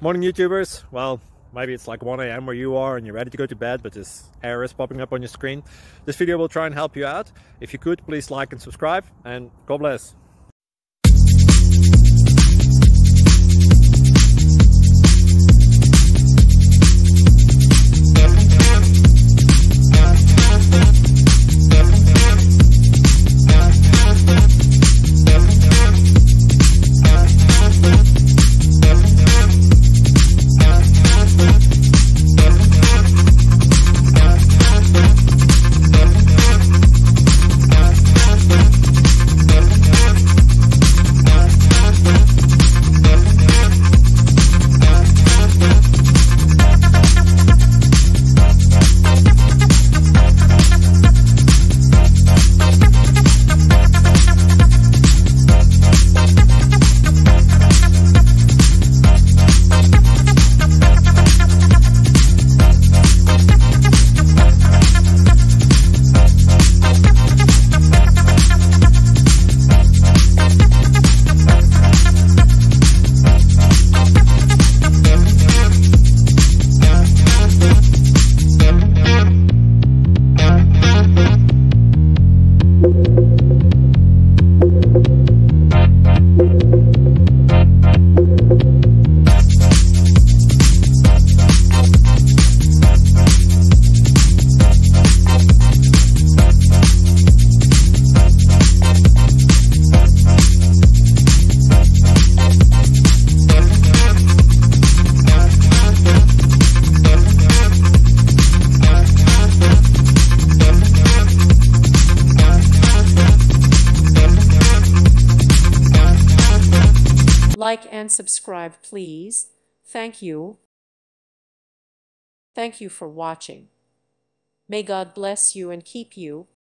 Morning YouTubers. Well, maybe it's like 1 a.m. where you are and you're ready to go to bed, but this error is popping up on your screen. This video will try and help you out. If you could, please like and subscribe, and God bless. Like and subscribe, please. Thank you. Thank you for watching. May God bless you and keep you.